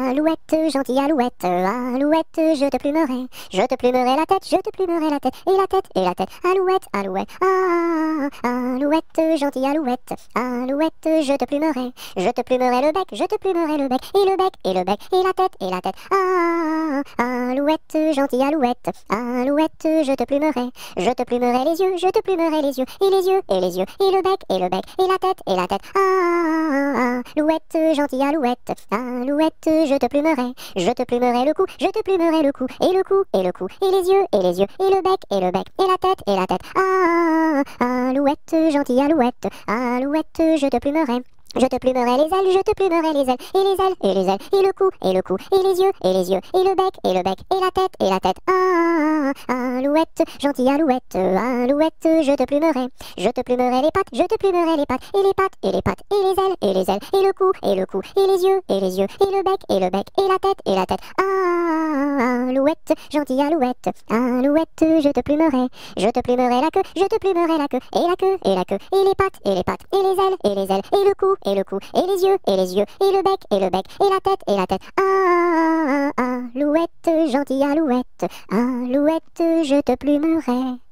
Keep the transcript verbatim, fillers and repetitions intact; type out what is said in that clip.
Alouette, gentille alouette, alouette, je te plumerai. Je te plumerai la tête, je te plumerai la tête, et la tête, et la tête. Alouette, alouette, ah, alouette, gentille alouette, alouette, je te plumerai. Je te plumerai le bec, je te plumerai le bec, et le bec, et le bec, et la tête, et la tête. Ah, alouette, gentille alouette, alouette, je te plumerai. Je te plumerai les yeux, je te plumerai les yeux, et les yeux, et les yeux, et le bec, et le bec, et la tête, et la tête. Ah, alouette, gentille alouette, alouette, je te plumerai. Je te plumerai le cou, je te plumerai le cou, et le cou, et le cou, et les yeux, et les yeux, et le bec, et le bec, et la tête, et la tête. Ah, alouette, gentille alouette, alouette, je te plumerai. Je te plumerai les ailes, je te plumerai les ailes, et les ailes, et les ailes, et le cou, et le cou, et les yeux, et les yeux, et le bec, et le bec, et la tête, et la tête. Ah, alouette, gentille alouette, alouette, je te plumerai. Je te plumerai les pattes, je te plumerai les pattes, et les pattes, et les pattes, et les ailes, et les ailes, et le cou, et le cou, et les yeux, et les yeux, et le bec, et le bec, et la tête, et la tête. Ah, alouette, gentille alouette, alouette, je te plumerai. Je te plumerai la queue, je te plumerai la queue, et la queue, et la queue, et les pattes, et les pattes, et les ailes, et les ailes, et le cou, et le cou, et les yeux, et les yeux, et le bec, et le bec, et la tête, et la tête. Ah, alouette, gentille alouette, alouette, je te plumerai.